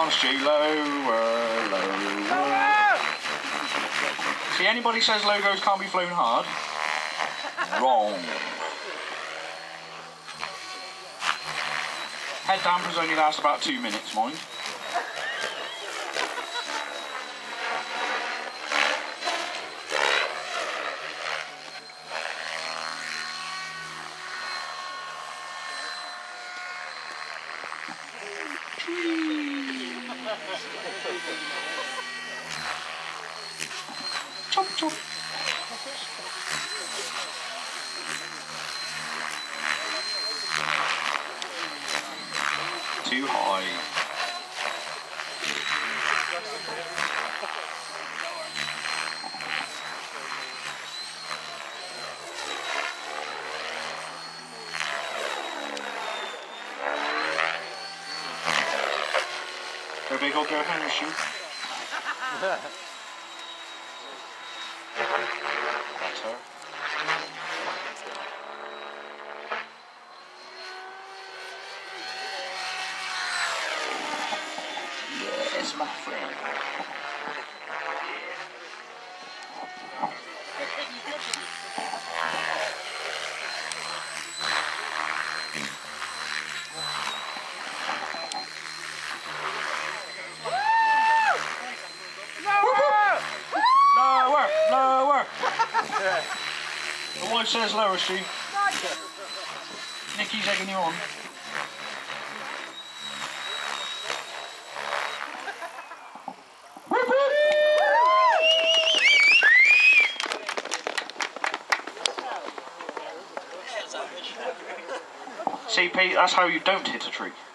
on, Stu. Lower, lower. See, anybody says logos can't be flown hard? Wrong. Head dampers only last about 2 minutes, mind. Chop, chop. Too high. Go big or go home, shoot. Better. Yes, my friend. Lower! The wife says lower, Steve. Nikki's egging you on. See, Pete, that's how you don't hit a tree.